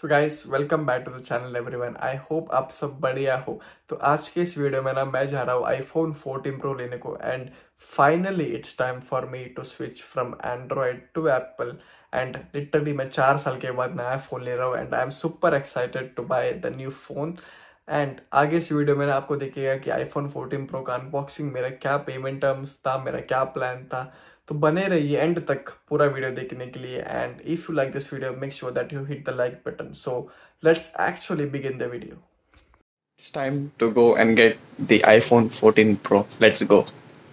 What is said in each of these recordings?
So guys welcome back to the channel everyone. I hope आप सब बढ़िया हो। तो आज के इस वीडियो में मैं जा रहा हूँ आईफोन 14 प्रो लेने को and finally it's time for me to switch from Android to Apple. And literally मैं 4 साल के बाद नया फोन ले रहा हूँ and I am super excited to buy the new phone. And आगे इस वीडियो में आपको देखिएगा कि आईफोन 14 प्रो का अनबॉक्सिंग, मेरा क्या पेमेंट टर्म्स था, मेरा क्या प्लान था। तो बने रहिए एंड तक पूरा वीडियो देखने के लिए। And if you like this video make sure that you hit the like button. So let's actually begin the video. It's time to go and get the iPhone 14 Pro. Let's go.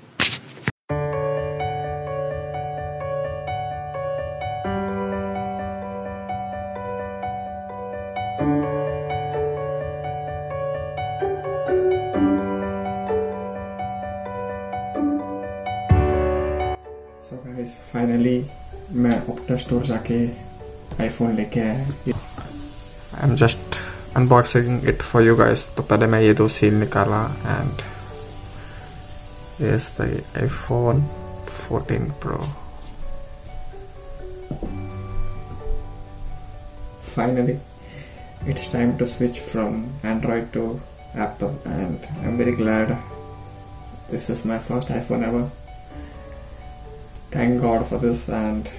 So guys finally मैं Optus store जाके iPhone लेके आया। I am just unboxing it for you guys. तो पहले मैं ये दो seal निकाला and is the iPhone 14 pro. Finally, it's time to switch from Android to Apple, and I'm very glad this is my first iPhone ever. Thank God for this, and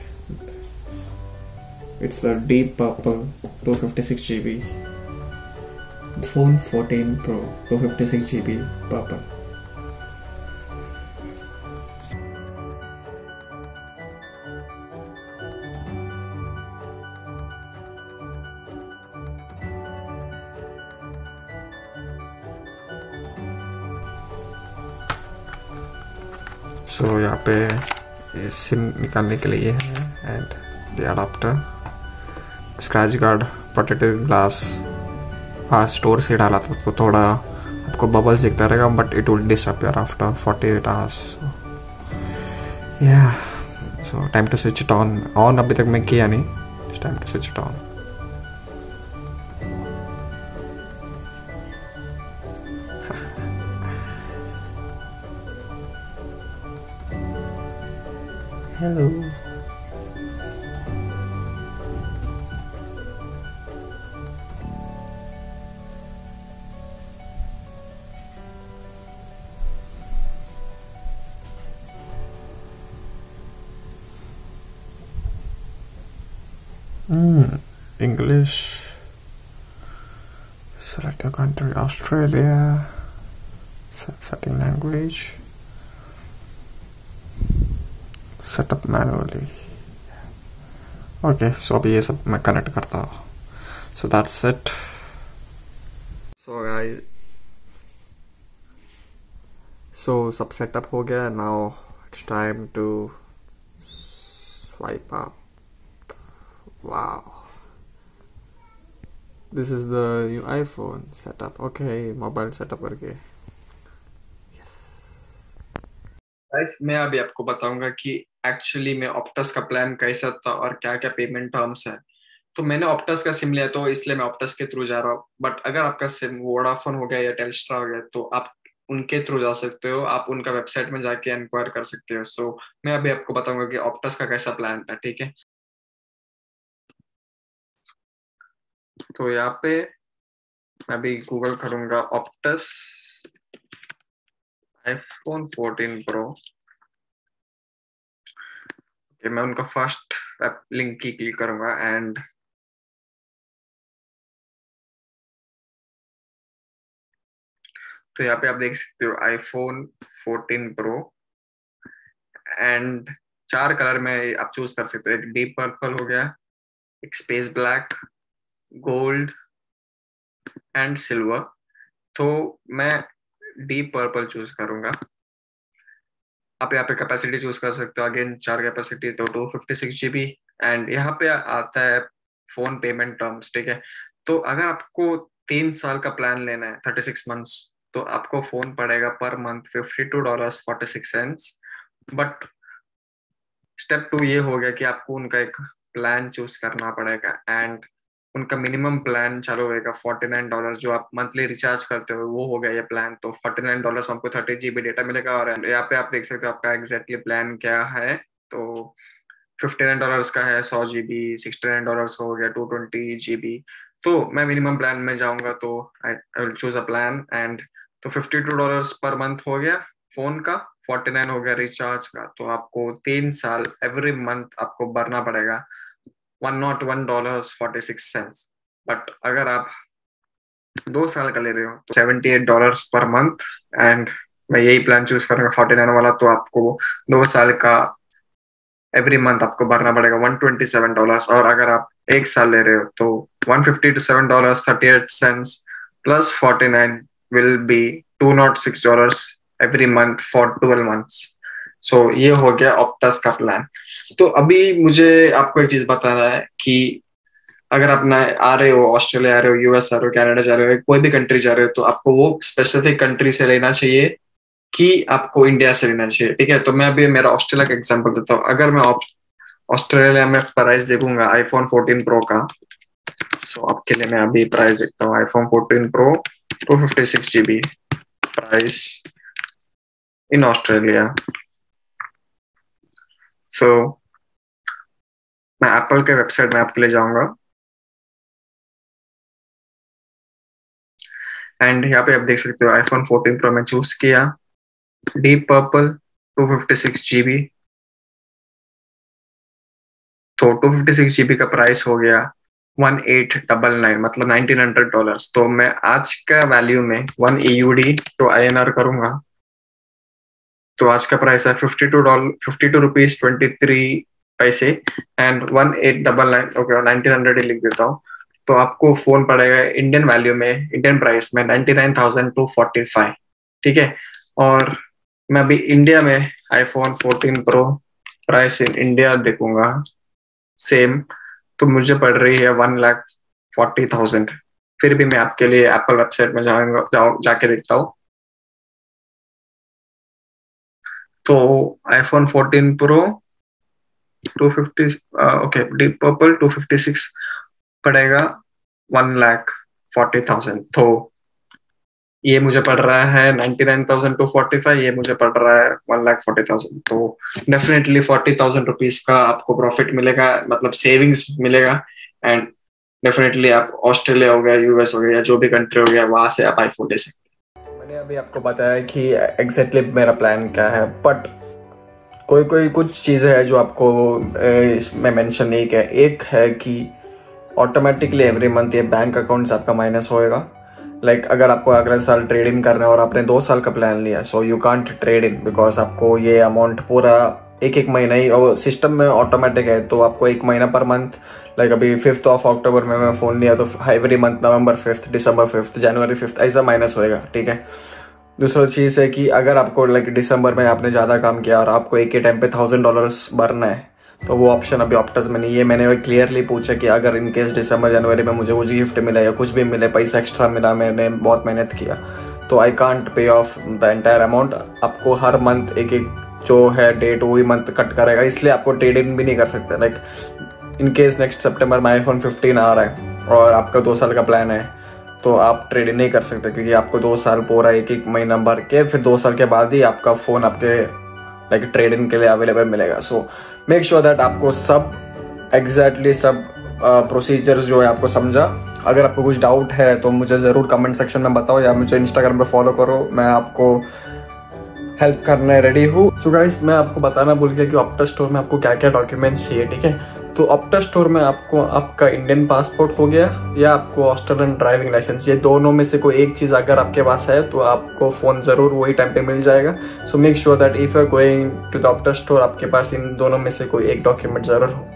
it's a deep purple 256 GB phone 14 Pro 256 GB purple. So यहाँ पे SIM निकालने के लिए है and the adapter, scratch guard, protective glass. हाँ, store से डाला था तो थोड़ा आपको बबल्स दिखता रहेगा but it will disappear after 48 hours. Yeah so time to switch it on अभी तक मैं किया नहीं। It's time to switch it on. Hello. English. Select your country, Australia. Setting language. Setup manually. Okay, so अभी ये सब मैं connect करता हूँ। So that's it. So guys, so सब सेटअप हो गया। Now it's time to swipe up. Wow. This is the new iPhone setup. Okay, mobile setup करके। Yes. Guys, मैं अभी आपको बताऊंगा कि एक्चुअली में ऑप्टस का प्लान कैसा था और क्या क्या पेमेंट टर्म्स है। तो मैंने ऑप्टस का सिम लिया तो इसलिए मैं ऑप्टस के थ्रू जा रहा हूँ। बट अगर आपका सिम वोडाफोन हो गया या टेलस्ट्रा हो गया तो आप उनके थ्रू जा सकते हो। आप उनका वेबसाइट में जाके इंक्वायर कर सकते हो। सो मैं अभी आपको बताऊंगा कि ऑप्टस का कैसा प्लान था। ठीक है, तो यहाँ पे मैं अभी गूगल करूंगा ऑप्टस आईफोन 14 प्रो। मैं उनका फर्स्ट लिंक की क्लिक करूंगा एंड तो यहाँ पे आप देख सकते हो आईफोन 14 प्रो एंड 4 कलर में आप चूज कर सकते हो। एक डीप पर्पल हो गया, एक space black, gold and silver. तो मैं डीप पर्पल चूज करूंगा। आप यहाँ पे कैपेसिटी चूज कर सकते हो। अगेन 4 कैपेसिटी तो 256 GB। एंड यहाँ पे आता है फोन पेमेंट टर्म्स। ठीक है, तो अगर आपको 3 साल का प्लान लेना है 36 मंथ्स तो आपको फोन पड़ेगा पर मंथ $52.46। बट स्टेप 2 ये हो गया कि आपको उनका एक प्लान चूज करना पड़ेगा एंड उनका मिनिमम प्लान चालू होगा $49 जो आप मंथली रिचार्ज करते हो वो हो गया ये प्लान। तो $49 में आपको 30 GB डेटा मिलेगा। और यहाँ पे आप देख सकते हो आपका एग्जैक्टली प्लान क्या है। तो $59 का है 100 GB, $69 का हो गया 220 GB। तो मैं मिनिमम प्लान में जाऊंगा, तो I will choose a plan and तो $52 पर मंथ हो गया फोन का, 49 हो गया रिचार्ज का। तो आपको 3 साल एवरी मंथ आपको भरना पड़ेगा $101.46। बट अगर आप 2 साल का ले रहे हो तो $78 पर मंथ, एंड मैं यही प्लान चूज करूंगा 49 वाला। तो आपको 2 साल का एवरी मंथ आपको भरना पड़ेगा $127। और अगर आप 1 साल ले रहे हो तो $157.38 plus 49 will be $206 every month for 12 months. So ये हो गया ऑप्टस का प्लान। तो अभी मुझे आपको एक चीज बताना है कि अगर आप ना आ रहे हो, ऑस्ट्रेलिया आ रहे हो, यूएस आ रहे हो, कनाडा जा रहे हो, कोई भी कंट्री जा रहे हो, तो आपको वो स्पेसिफिक कंट्री से लेना चाहिए कि आपको इंडिया से लेना चाहिए। ठीक है, तो मैं अभी मेरा ऑस्ट्रेलिया का एग्जांपल देता हूँ। अगर मैं ऑस्ट्रेलिया में प्राइस देखूंगा आईफोन 14 प्रो का, सो आपके लिए मैं अभी प्राइस देखता हूँ। IPhone 14 pro 256 GB price in Australia. So मैं एप्पल के वेबसाइट में आपके लिए जाऊंगा एंड यहाँ पे आप देख सकते हो आईफोन 14 प्रो में चूज किया, डीप पर्पल 256 GB। तो 256 GB का प्राइस हो गया 1899, मतलब $1900। तो मैं आज का वैल्यू में 1 EUD तो INR करूंगा, तो आज का प्राइस है $52.23 एंड 1899। ओके 1900 ही लिख देता हूँ। तो आपको फोन पड़ेगा इंडियन वैल्यू में, इंडियन प्राइस में 99,245। ठीक है, और मैं अभी इंडिया में iPhone 14 pro price in India देखूंगा सेम, तो मुझे पड़ रही है 1,40,000। फिर भी मैं आपके लिए एप्पल वेबसाइट में जाके देखता हूँ। तो iPhone 14 pro 250 okay deep purple 256 पड़ेगा 1,40,000। तो ये मुझे पड़ रहा है 99,245, ये मुझे पड़ रहा है 1,40,000। तो डेफिनेटली 40,000 रुपीज का आपको प्रॉफिट मिलेगा, मतलब सेविंग्स मिलेगा। एंड डेफिनेटली आप ऑस्ट्रेलिया हो गया, यूएस हो गया, या जो भी कंट्री हो गया, वहां से आप आईफोन ले सकते हैं। मैंने अभी आपको बताया कि एग्जैक्टली मेरा प्लान क्या है, बट कोई कुछ चीज़ें हैं जो आपको इसमें मेंशन नहीं किया। एक है कि ऑटोमेटिकली एवरी मंथ ये बैंक अकाउंट से आपका माइनस होएगा। लाइक अगर आपको अगले साल ट्रेड इन करना है और आपने 2 साल का प्लान लिया, so you can't trade in because आपको ये अमाउंट पूरा एक महीना ही, और सिस्टम में ऑटोमेटिक है, तो आपको 1 महीना पर मंथ, लाइक अभी 5 अक्टूबर में मैं फ़ोन लिया तो एवरी मंथ नवंबर 5, दिसंबर 5, जनवरी 5 ऐसा माइनस होएगा। ठीक है, दूसरा चीज़ है कि अगर आपको लाइक दिसंबर में आपने ज़्यादा काम किया और आपको एक ही टाइम पे $1,000 भरना है, तो वो ऑप्शन अभी ऑप्टस में नहीं है। मैंने क्लियरली पूछा कि अगर इन केस दिसंबर जनवरी में मुझे कुछ गिफ्ट मिला या कुछ भी मिले, पैसा एक्स्ट्रा मिला, मैंने बहुत मेहनत किया, तो I can't pay off the entire amount. आपको हर मंथ एक जो है डेट वही मंथ कट करेगा, इसलिए आपको ट्रेड इन भी नहीं कर सकते। लाइक इन केस नेक्स्ट सितंबर में आईफोन 15 आ रहा है और आपका 2 साल का प्लान है, तो आप ट्रेड इन नहीं कर सकते, क्योंकि आपको 2 साल पूरा एक महीना भर के फिर 2 साल के बाद ही आपका फ़ोन आपके लाइक ट्रेड इन के लिए अवेलेबल मिलेगा। सो मेक श्योर दैट आपको सब एग्जैक्टली सब प्रोसीजर्स जो है आपको समझा। अगर आपको कुछ डाउट है तो मुझे ज़रूर कमेंट सेक्शन में बताओ या मुझे इंस्टाग्राम पे फॉलो करो, मैं आपको हेल्प करने रेडी हूँ। सो गाइस, मैं आपको बताना भूल गया कि ऑप्टस स्टोर में आपको क्या क्या डॉक्यूमेंट्स चाहिए। ठीक है, तो ऑप्टस स्टोर में आपको आपका इंडियन पासपोर्ट हो गया या आपको ऑस्ट्रेलियन ड्राइविंग लाइसेंस, ये दोनों में से कोई एक चीज़ अगर आपके पास है तो आपको फ़ोन ज़रूर वही टाइम पे मिल जाएगा। So make sure that if you are going to the Optus store आपके पास इन दोनों में से कोई एक डॉक्यूमेंट ज़रूर हो।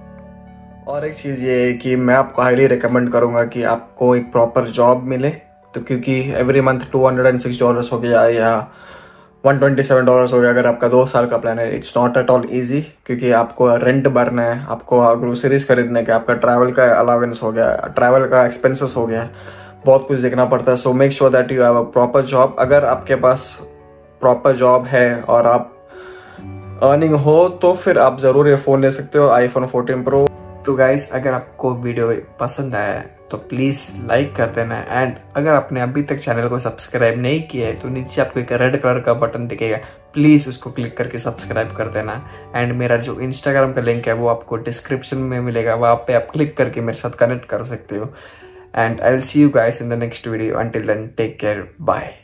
और एक चीज़ ये है कि मैं आपको हाईली रिकमेंड करूँगा कि आपको एक प्रॉपर जॉब मिले, तो क्योंकि एवरी मंथ $206 हो गया या $127 हो गया अगर आपका 2 साल का प्लान है, it's not at all easy, क्योंकि आपको रेंट भरना है, आपको ग्रोसरीज खरीदने का, आपका ट्रैवल का अलावेंस हो गया, ट्रैवल का एक्सपेंसेस हो गया, बहुत कुछ देखना पड़ता है। So make sure that you have a proper job. अगर आपके पास प्रॉपर जॉब है और आप अर्निंग हो तो फिर आप ज़रूर ये फ़ोन ले सकते हो, आईफोन 14 प्रो। तो गाइस, अगर आपको वीडियो पसंद आया तो प्लीज़ लाइक कर देना। एंड अगर आपने अभी तक चैनल को सब्सक्राइब नहीं किया है तो नीचे आपको एक रेड कलर का बटन दिखेगा, प्लीज़ उसको क्लिक करके सब्सक्राइब कर देना। एंड मेरा जो इंस्टाग्राम का लिंक है वो आपको डिस्क्रिप्शन में मिलेगा, वहाँ पे आप क्लिक करके मेरे साथ कनेक्ट कर सकते हो। And I will see you guys in the next video. Until then take care, bye.